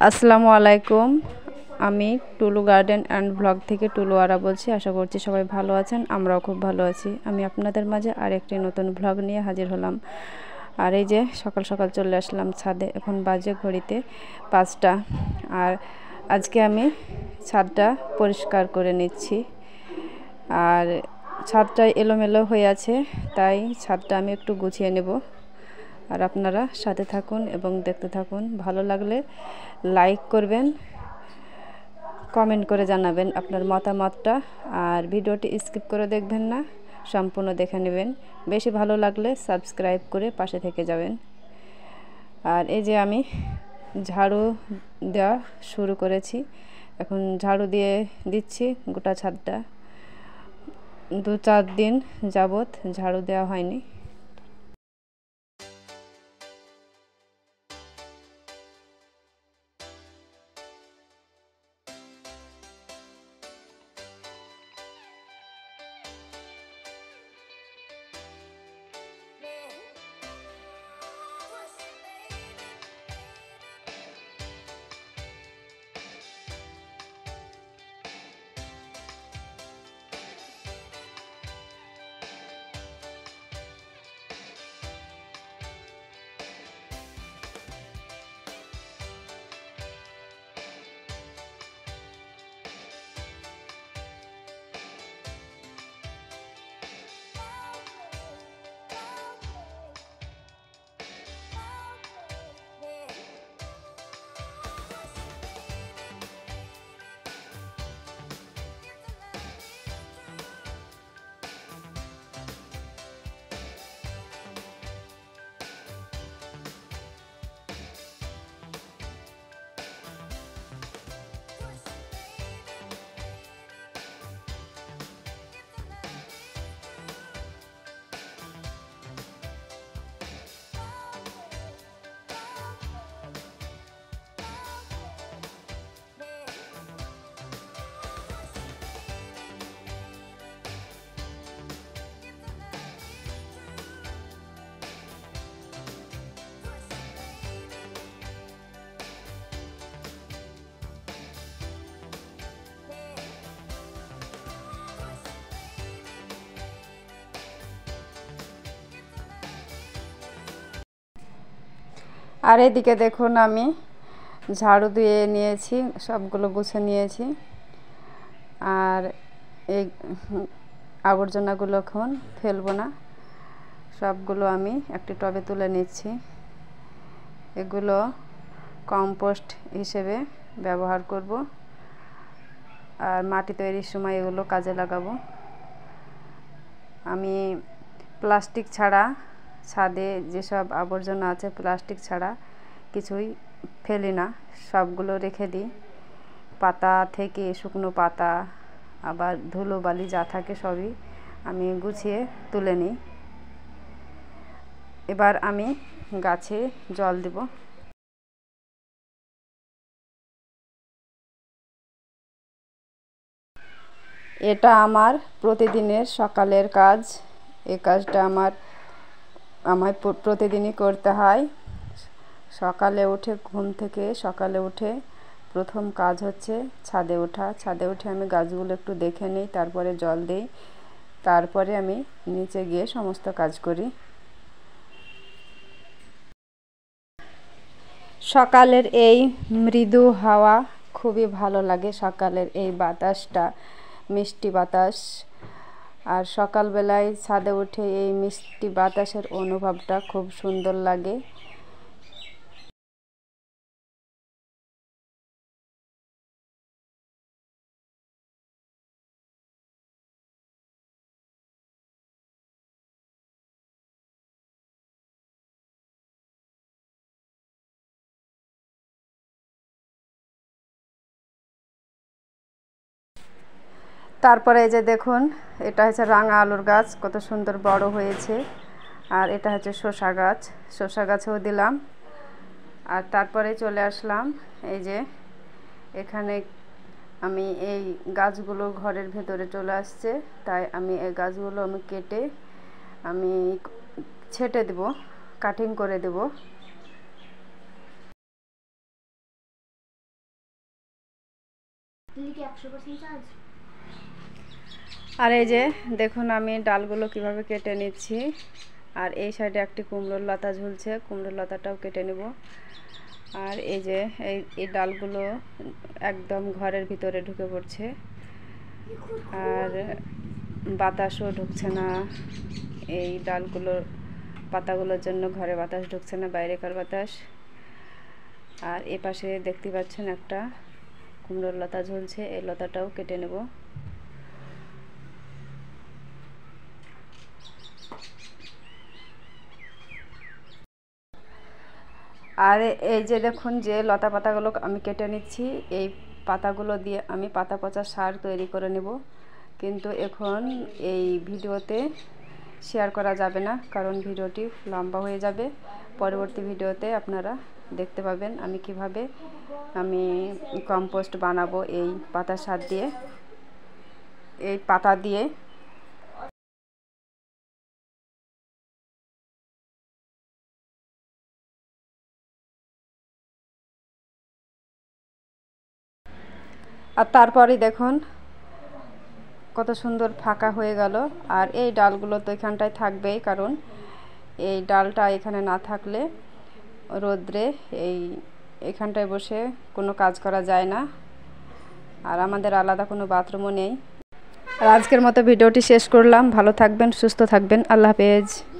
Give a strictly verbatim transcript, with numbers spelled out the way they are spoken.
আসসালামু আলাইকুম। আমি টুলু গার্ডেন অ্যান্ড ব্লগ থেকে টুলু আরা বলছি। আশা করছি সবাই ভালো আছেন, আমরাও খুব ভালো আছি। আমি আপনাদের মাঝে আরেকটি নতুন ব্লগ নিয়ে হাজির হলাম। আর এই যে সকাল সকাল চলে আসলাম ছাদে। এখন বাজে ঘড়িতে পাঁচটা। আর আজকে আমি ছাদটা পরিষ্কার করে নিচ্ছি। আর ছাদটা এলোমেলো হয়ে আছে, তাই ছাদটা আমি একটু গুছিয়ে নেব। আর আপনারা সাথে থাকুন এবং দেখতে থাকুন। ভালো লাগলে লাইক করবেন, কমেন্ট করে জানাবেন আপনার মতামতটা। আর ভিডিওটি স্কিপ করে দেখবেন না, সম্পূর্ণ দেখে নেবেন। বেশি ভালো লাগলে সাবস্ক্রাইব করে পাশে থেকে যাবেন। আর এই যে আমি ঝাড়ু দেওয়া শুরু করেছি। এখন ঝাড়ু দিয়ে দিচ্ছি গোটা ছাদটা। দু চার দিন যাবত ঝাড়ু দেওয়া হয়নি। আর এদিকে দেখুন আমি ঝাড়ু দিয়ে নিয়েছি, সবগুলো গুছে নিয়েছি। আর এই আবর্জনাগুলো এখন ফেলবো না, সবগুলো আমি একটি টবে তুলে নিচ্ছি। এগুলো কম্পোস্ট হিসেবে ব্যবহার করব। আর মাটি তৈরির সময় এগুলো কাজে লাগাবো। আমি প্লাস্টিক ছাড়া ছাদে যেসব আবর্জনা আছে প্লাস্টিক ছাড়া কিছুই ফেলি না, সবগুলো রেখে দিই। পাতা থেকে শুকনো পাতা, আবার ধুলো বালি যা থাকে সবই আমি গুছিয়ে তুলে নিই। এবার আমি গাছে জল দেব। এটা আমার প্রতিদিনের সকালের কাজ। এই কাজটা আমার আমায় প্রতিদিনই করতে হয়। সকালে উঠে ঘুম থেকে সকালে উঠে প্রথম কাজ হচ্ছে ছাদে ওঠা। ছাদে উঠে আমি গাছগুলো একটু দেখে নিই, তারপরে জল দিই, তারপরে আমি নিচে গিয়ে সমস্ত কাজ করি। সকালের এই মৃদু হাওয়া খুবই ভালো লাগে। সকালের এই বাতাসটা মিষ্টি বাতাস। আর সকালবেলায় ছাদে উঠে এই মিষ্টি বাতাসের অনুভবটা খুব সুন্দর লাগে। তারপরে এই যে দেখুন, এটা হচ্ছে রাঙা আলুর গাছ, কত সুন্দর বড় হয়েছে। আর এটা হচ্ছে শসা গাছ, শসা গাছেও দিলাম। আর তারপরে চলে আসলাম এই যে এখানে আমি এই গাছগুলো ঘরের ভেতরে চলে আসছে, তাই আমি এই গাছগুলো আমি কেটে আমি ছেটে দেব, কাটিং করে দেব। আর এই যে দেখুন আমি ডালগুলো কিভাবে কেটে নিচ্ছি। আর এই সাইডে একটি কুমড়োর লতা ঝুলছে, কুমড়োর লতাটাও কেটে নেব। আর এই যে এই এই ডালগুলো একদম ঘরের ভিতরে ঢুকে পড়ছে, আর বাতাসও ঢুকছে না। এই ডালগুলোর পাতাগুলোর জন্য ঘরে বাতাস ঢুকছে না, বাইরেকার বাতাস। আর এ পাশে দেখতে পাচ্ছেন একটা কুমড়োর লতা ঝুলছে, এই লতাটাও কেটে নেব। আর এই যে দেখুন যে লতা পাতাগুলো আমি কেটে নিচ্ছি, এই পাতাগুলো দিয়ে আমি পাতা পচা সার তৈরি করে নেব। কিন্তু এখন এই ভিডিওতে শেয়ার করা যাবে না, কারণ ভিডিওটি লম্বা হয়ে যাবে। পরবর্তী ভিডিওতে আপনারা দেখতে পাবেন আমি কিভাবে আমি কম্পোস্ট বানাবো এই পাতা সার দিয়ে, এই পাতা দিয়ে। আর তারপরে দেখুন কত সুন্দর ফাঁকা হয়ে গেল। আর এই ডালগুলো তো এখানটায় থাকবেই, কারণ এই ডালটা এখানে না থাকলে রোদ্রে এই এখানটায় বসে কোনো কাজ করা যায় না। আর আমাদের আলাদা কোনো বাথরুমও নেই। আর আজকের মতো ভিডিওটি শেষ করলাম। ভালো থাকবেন, সুস্থ থাকবেন। আল্লাহ হাফেজ।